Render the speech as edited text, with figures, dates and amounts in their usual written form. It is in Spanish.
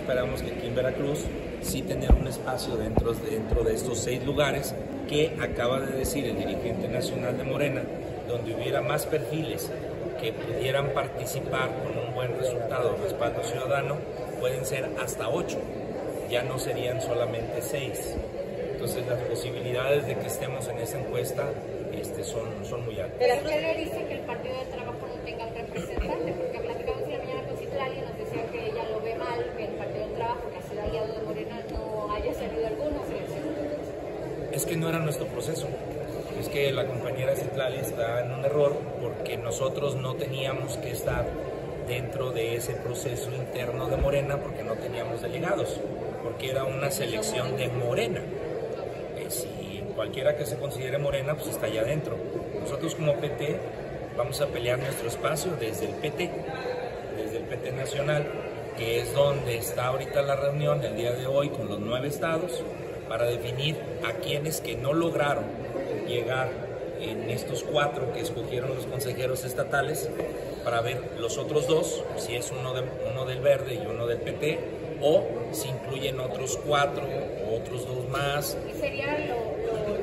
esperamos que aquí en Veracruz sí tener un espacio dentro de estos 6 lugares que acaba de decir el dirigente nacional de Morena, donde hubiera más perfiles que pudieran participar con un buen resultado de respaldo ciudadano, pueden ser hasta 8, ya no serían solamente 6. Entonces las posibilidades de que estemos en esa encuesta son muy altas. ¿Pero qué le dice que el Partido del Trabajo no tenga un representante? Porque platicamos en la mañana con Citlali y nos decía que ella lo ve mal, que el Partido del Trabajo, que ha sido aliado de Morena, no haya salido alguna selección. Es que no era nuestro proceso. Es que la compañera Citlali está en un error porque nosotros no teníamos que estar dentro de ese proceso interno de Morena porque no teníamos delegados, porque era una selección de Morena. Si cualquiera que se considere Morena, pues está allá adentro. Nosotros como PT vamos a pelear nuestro espacio desde el PT nacional, que es donde está ahorita la reunión el día de hoy con los 9 estados para definir a quienes que no lograron llegar en estos 4 que escogieron los consejeros estatales, para ver los otros 2, si es uno del Verde y uno del PT, o si incluyen otros 4 o otros 2 más. ¿Y sería lo